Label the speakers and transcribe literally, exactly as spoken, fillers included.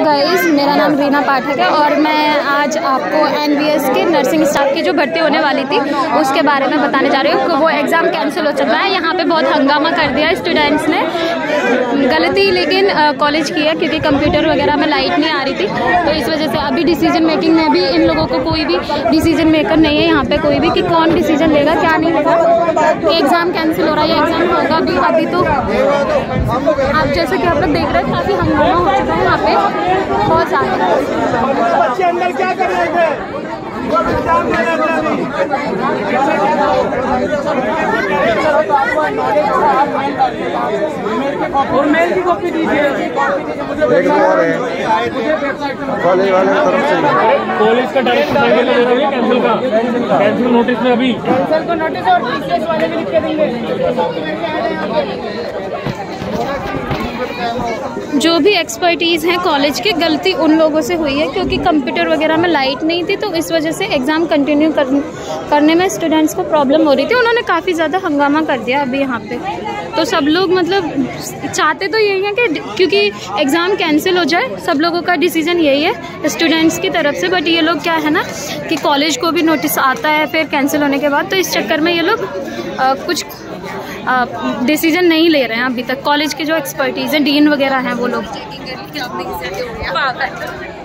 Speaker 1: Guys, मेरा नाम रीना पाठक है और मैं आज आपको एनबीएस के नर्सिंग स्टाफ की जो भर्ती होने वाली थी उसके बारे में बताने जा रही हूँ। वो एग्ज़ाम कैंसिल हो चुका है। यहाँ पे बहुत हंगामा कर दिया स्टूडेंट्स ने, गलती लेकिन कॉलेज की है क्योंकि कंप्यूटर वगैरह में लाइट नहीं आ रही थी, तो इस वजह से अभी डिसीजन मेकिंग में भी इन लोगों को कोई भी डिसीजन मेकर नहीं है यहाँ पे कोई भी कि कौन डिसीजन लेगा क्या नहीं लेगा। एग्ज़ाम कैंसिल हो रहा है, ये एग्ज़ाम होगा भी अभी। तो आप जैसे कि आप लोग देख रहे हैं काफ़ी हंगामा हो चुका है यहाँ पे बहुत ज़्यादा।
Speaker 2: बच्चे अंदर क्या कर रहे थे? और मेल की कॉपी दीजिए।
Speaker 3: कॉलेज वाले
Speaker 4: कॉलेज का डायरेक्ट कैंसिल का कैंसिल नोटिस में अभी
Speaker 2: कैंसिल को नोटिस और टीसीएस वाले भी लिख के देंगे।
Speaker 1: जो भी एक्सपर्टीज़ हैं कॉलेज की, गलती उन लोगों से हुई है क्योंकि कंप्यूटर वगैरह में लाइट नहीं थी, तो इस वजह से एग्ज़ाम कंटिन्यू कर, करने में स्टूडेंट्स को प्रॉब्लम हो रही थी। उन्होंने काफ़ी ज़्यादा हंगामा कर दिया अभी यहाँ पे। तो सब लोग मतलब चाहते तो यही है कि क्योंकि एग्ज़ाम कैंसिल हो जाए, सब लोगों का डिसीज़न यही है स्टूडेंट्स की तरफ से। बट ये लोग क्या है ना कि कॉलेज को भी नोटिस आता है फिर कैंसिल होने के बाद, तो इस चक्कर में ये लोग आ, कुछ डिसीजन नहीं ले रहे हैं अभी तक। कॉलेज के जो एक्सपर्टीज़ हैं, डीन वगैरह हैं, वो लोग